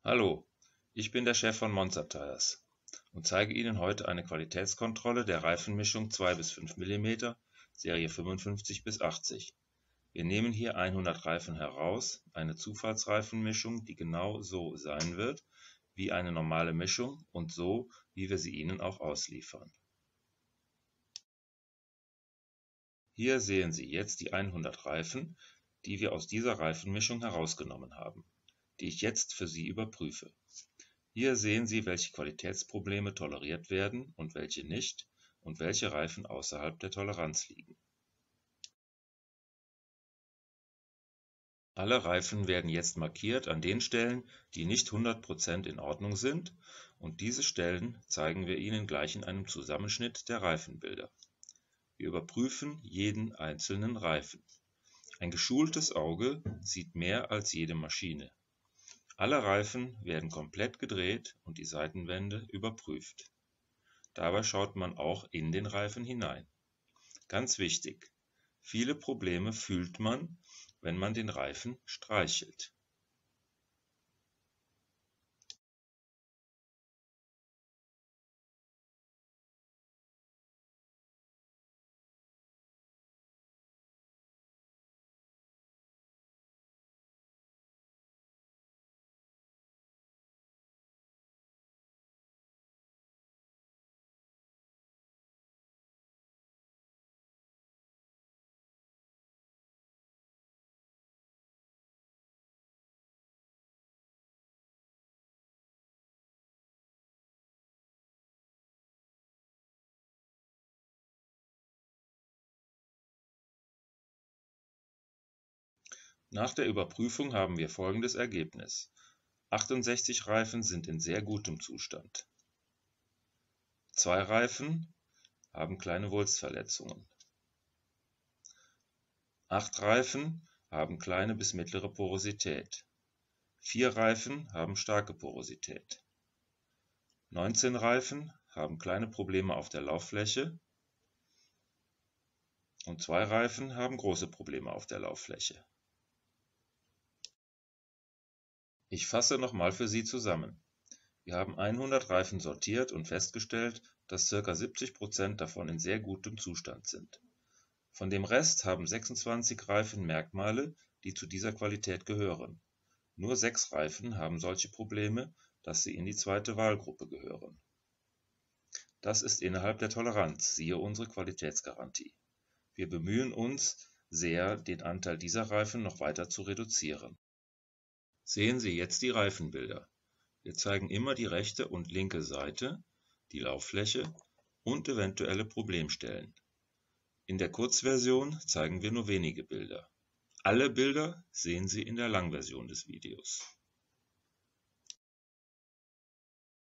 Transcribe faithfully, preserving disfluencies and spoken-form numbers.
Hallo, ich bin der Chef von Monza Tires und zeige Ihnen heute eine Qualitätskontrolle der Reifenmischung zwei bis fünf Millimeter, Serie fünfundfünfzig bis achtzig. Wir nehmen hier hundert Reifen heraus, eine Zufallsreifenmischung, die genau so sein wird wie eine normale Mischung und so, wie wir sie Ihnen auch ausliefern. Hier sehen Sie jetzt die hundert Reifen, die wir aus dieser Reifenmischung herausgenommen haben, die ich jetzt für Sie überprüfe. Hier sehen Sie, welche Qualitätsprobleme toleriert werden und welche nicht und welche Reifen außerhalb der Toleranz liegen. Alle Reifen werden jetzt markiert an den Stellen, die nicht hundert Prozent in Ordnung sind, und diese Stellen zeigen wir Ihnen gleich in einem Zusammenschnitt der Reifenbilder. Wir überprüfen jeden einzelnen Reifen. Ein geschultes Auge sieht mehr als jede Maschine. Alle Reifen werden komplett gedreht und die Seitenwände überprüft. Dabei schaut man auch in den Reifen hinein. Ganz wichtig: Viele Probleme fühlt man, wenn man den Reifen streichelt. Nach der Überprüfung haben wir folgendes Ergebnis: achtundsechzig Reifen sind in sehr gutem Zustand. Zwei Reifen haben kleine Wulstverletzungen. Acht Reifen haben kleine bis mittlere Porosität. Vier Reifen haben starke Porosität. neunzehn Reifen haben kleine Probleme auf der Lauffläche und zwei Reifen haben große Probleme auf der Lauffläche. Ich fasse nochmal für Sie zusammen. Wir haben hundert Reifen sortiert und festgestellt, dass ca. siebzig Prozent davon in sehr gutem Zustand sind. Von dem Rest haben sechsundzwanzig Reifen Merkmale, die zu dieser Qualität gehören. Nur sechs Reifen haben solche Probleme, dass sie in die zweite Wahlgruppe gehören. Das ist innerhalb der Toleranz, siehe unsere Qualitätsgarantie. Wir bemühen uns sehr, den Anteil dieser Reifen noch weiter zu reduzieren. Sehen Sie jetzt die Reifenbilder. Wir zeigen immer die rechte und linke Seite, die Lauffläche und eventuelle Problemstellen. In der Kurzversion zeigen wir nur wenige Bilder. Alle Bilder sehen Sie in der Langversion des Videos.